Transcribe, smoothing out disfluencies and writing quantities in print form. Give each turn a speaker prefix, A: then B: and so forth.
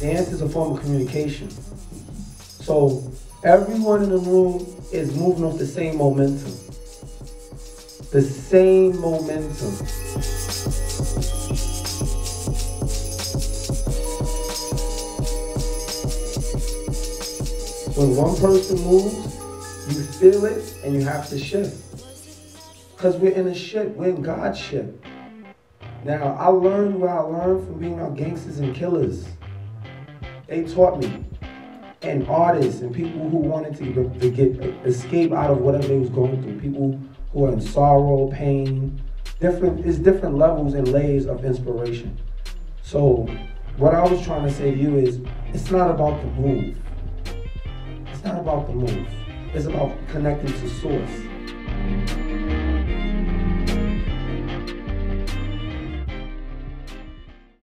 A: Dance is a form of communication. So everyone in the room is moving off the same momentum. The same momentum. When one person moves, you feel it and you have to shift. Because we're in a ship, we're in God's ship. Now, I learned what I learned from being around gangsters and killers. They taught me. And artists and people who wanted to escape out of whatever they was going through. People who are in sorrow, pain. It's different levels and layers of inspiration. So what I was trying to say to you is, it's not about the move. It's not about the move. It's about connecting to source.